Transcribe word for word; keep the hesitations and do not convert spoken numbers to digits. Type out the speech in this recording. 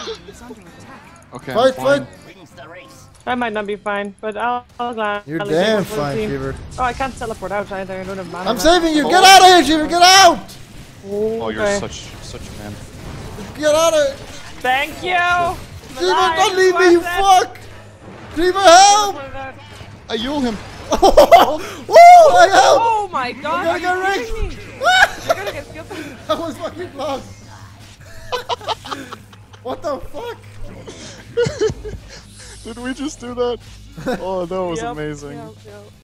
Okay, fight, I'm fine. fight! I might not be fine, but I'll, I'll glad. You're damn fine, Sheever. Oh, I can't teleport out either. I don't have mana. I'm saving you! Get out of here, Sheever! Get out! Oh, you're Okay. such such a man. Get out of here! Thank you! Sheever, don't leave me, you fuck! Sheever, help! I Yule him. Oh, woo! I help! Oh my god! I'm gonna are get you wrecked! kidding me? You're gonna get killed. That was fucking close! What the fuck? Did we just do that? Oh, that was Yep, amazing. yep, yep.